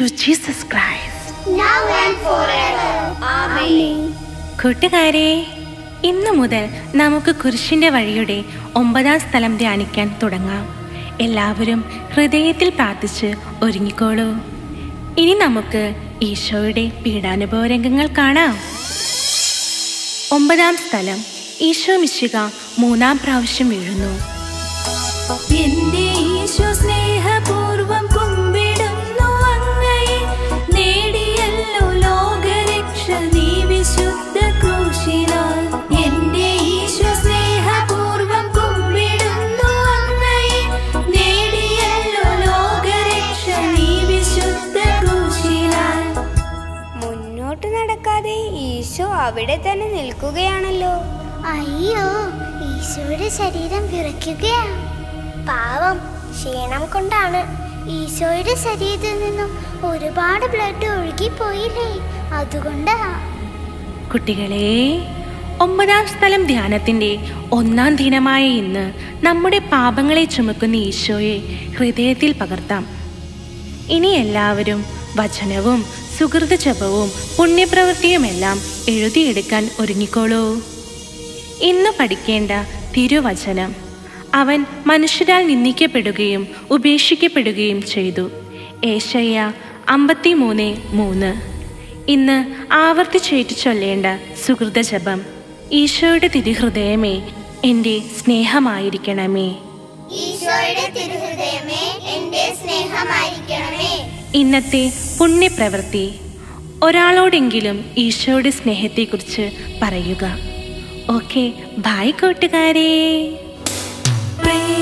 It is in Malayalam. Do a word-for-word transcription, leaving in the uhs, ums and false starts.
to Jesus Christ, now and forever. Amen. കൂട്ടുകാരെ, ഇന്നു മുതൽ നമുക്ക് കുരിശിൻ്റെ വഴിയുടെ ഒമ്പതാം സ്ഥലം ധ്യാനിക്കാൻ തുടങ്ങാം. എല്ലാവരും ഹൃദയത്തിൽ പ്രാർത്ഥിച്ച് ഒരുങ്ങിക്കോളൂ. ഇനി നമുക്ക് ഈശോയുടെ പീഡാനുഭവ രംഗങ്ങൾ കാണാം. ഒമ്പതാം സ്ഥലം, ഈശോ മിശിഹ മൂന്നാം പ്രാവശ്യം വീഴുന്നു. എന്റെ ഈശോ സ്നേഹപൂർവം കുമ്പിടുന്നു അങ്ങയെ, നേടിയല്ലോ ലോകരക്ഷ നീ വിശുദ്ധ ക്രൂശിനാൽ. എന്റെ ഈശോ സ്നേഹപൂർവം കുമ്പിടുന്നു അങ്ങയെ, നേടിയല്ലോ ലോകരക്ഷ നീ വിശുദ്ധ ക്രൂശിനാൽ. മുന്നോട്ട് നടക്കാതെ ഈശോ അവിടെ തന്നെ നിൽക്കുകയാണല്ലോ. അയ്യോ, ഈശോയുടെ ശരീരം വിറയ്ക്കുകയാണ്. പാവം, ക്ഷീണം കൊണ്ടാണ്. ഈശോയുടെ ശരീരത്തിൽ നിന്നും ഒരുപാട് ബ്ലഡ് ഒഴുകിപ്പോയില്ലേ, അതുകൊണ്ടാ. കുട്ടികളെ, ഒമ്പതാം സ്ഥലം ധ്യാനത്തിൻ്റെ ഒന്നാം ദിനമായ ഇന്ന് നമ്മുടെ പാപങ്ങളെ ചുമക്കുന്ന ഈശോയെ ഹൃദയത്തിൽ പകർത്താം. ഇനി എല്ലാവരും വചനവും സുഹൃത ജപവും പുണ്യപ്രവൃത്തിയുമെല്ലാം എഴുതിയെടുക്കാൻ ഒരുങ്ങിക്കോളൂ. ഇന്ന് പഠിക്കേണ്ട തിരുവചനം: അവൻ മനുഷ്യരാൽ നിന്ദിക്കപ്പെടുകയും ഉപേക്ഷിക്കപ്പെടുകയും ചെയ്തു. ഏശയ്യ അമ്പത്തി മൂന്ന് മൂന്ന്. ഇന്ന് ആവർത്തിച്ചേറ്റു ചൊല്ലേണ്ട സുഹൃത ജപം: ഈശോയുടെ തിരുഹൃദയമേ, എൻ്റെ സ്നേഹമായിരിക്കണമേ. ഈശോയുടെ തിരുഹൃദയമേ, എൻ്റെ സ്നേഹമായിരിക്കണമേ. ഇന്നത്തെ പുണ്യപ്രവൃത്തി: ഒരാളോടെങ്കിലും ഈശോയുടെ സ്നേഹത്തെക്കുറിച്ച് പറയുക. ഓക്കെ, ബൈ കൂട്ടുകാരെ.